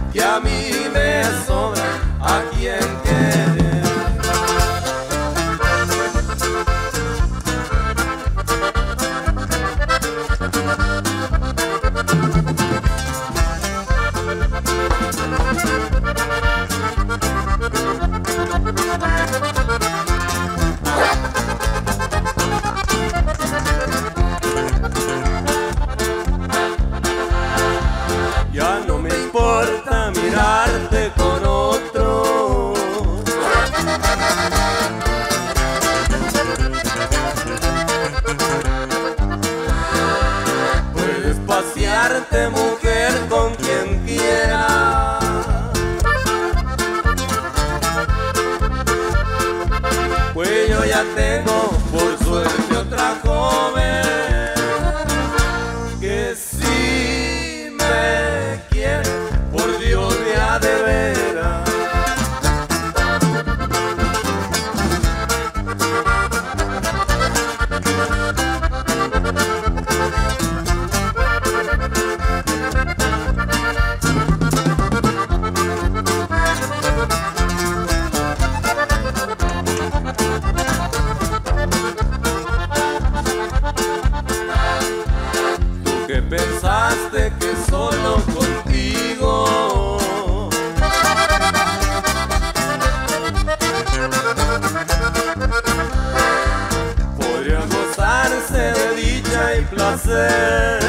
que a mí me sobra a quien quiere. Ya no me importa mirarte con otro, puedes pasearte, mujer, con quien quiera. Pues yo ya tengo por suerte otra joven que sí me quiere, por Dios de a de veras. Tú que pensaste que solo contigo podría gozarse de dicha y placer,